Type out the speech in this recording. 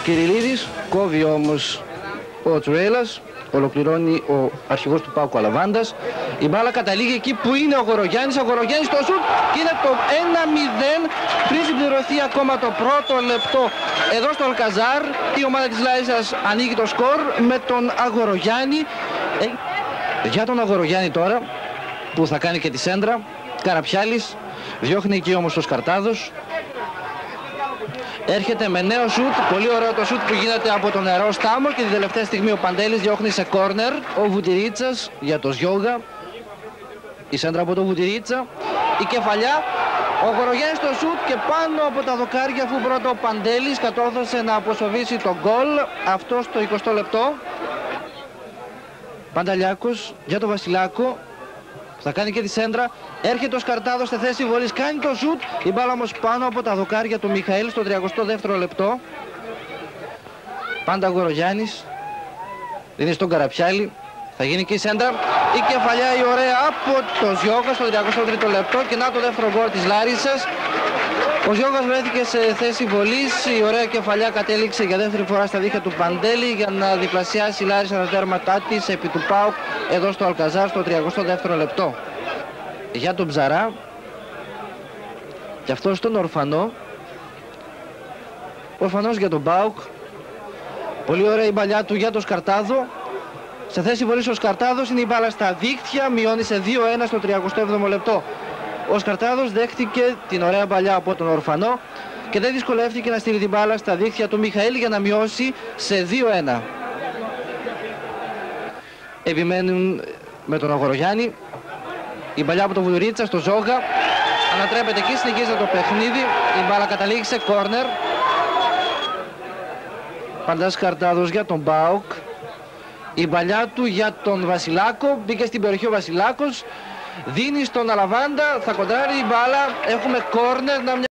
Κυριλίδης, κόβει όμως ο Τσουρέιλας, ολοκληρώνει ο αρχηγός του ΠΑΟΚ Αλαβάντας. Η μπάλα καταλήγει εκεί που είναι ο Γορογιάννης. Ο Γορογιάννης στο σουτ και είναι το 1-0 πριν συμπληρωθεί ακόμα το πρώτο λεπτό. Εδώ στο Αλκαζάρ η ομάδα της Λάρισας ανοίγει το σκορ με τον Αγορογιάννη. Για τον Αγορογιάννη τώρα που θα κάνει και τη σέντρα. Καραπιάλης διώχνει εκεί όμως ο Σκαρτάδος. Έρχεται με νέο σουτ, πολύ ωραίο το σουτ που γίνεται από τον νερό Στάμο και την τελευταία στιγμή ο Παντέλης διώχνει σε κόρνερ. Ο Βουτυρίτσας για το Σιόγα. Η σέντρα από το Βουτυρίτσα. Η κεφαλιά. Ο Γορογιάννης στο σουτ και πάνω από τα δοκάρια, αφού πρώτα ο Παντέλης κατόρθωσε να αποσοβήσει το γκολ. Αυτό στο 20ο λεπτό. Πανταλιάκος για τον Βασιλάκο. Θα κάνει και τη σέντρα. Έρχεται ο Σκαρτάδος στη θέση βολής, κάνει το σουτ. Η μπάλα όμως πάνω από τα δοκάρια του Μιχαήλ στο 32ο λεπτό. Πάντα Γορογιάννης. Δίνει στον Καραπιάλη. Θα γίνει και η σέντρα. Η κεφαλιά η ωραία από το Ζιόγα στο 33ο λεπτό. Και να το δεύτερο γκολ της Λάρισσας. Ο Ζιόγας βρέθηκε σε θέση βολής. Η ωραία κεφαλιά κατέληξε για δεύτερη φορά στα δίχτυα του Παντέλη για να διπλασιάσει η Λάρισα τα τέρματά της επί του ΠΑΟΚ εδώ στο Αλκαζάρ στο 32ο λεπτό. Για τον Ψαρά. Και αυτός τον Ορφανό. Ορφανός για τον ΠΑΟΚ. Πολύ ωραία η μπαλιά του για τον Σκαρτάδο. Σε θέση βολής ο Σκαρτάδος, είναι η μπάλα στα δίκτυα, μειώνει σε 2-1 στο 37ο λεπτό. Ο Σκαρτάδος δέχτηκε την ωραία μπαλιά από τον Ορφανό και δεν δυσκολεύτηκε να στείλει την μπάλα στα δίκτυα του Μιχαήλ για να μειώσει σε 2-1. Επιμένουν με τον Αγορογιάννη. Η μπαλιά από τον Βουδουρίτσα στο Ζόγα. Ανατρέπεται εκεί, συνεχίζεται το παιχνίδι. Η μπάλα καταλήγει σε κόρνερ. Παντάς Σκαρτάδος για τον ΠΑΟΚ. Η μπαλιά του για τον Βασιλάκο. Μπήκε στην περιοχή ο Βασιλάκος. Δίνει στον Αλαβάντα. Θα κοντράρει η μπάλα. Έχουμε κόρνερ.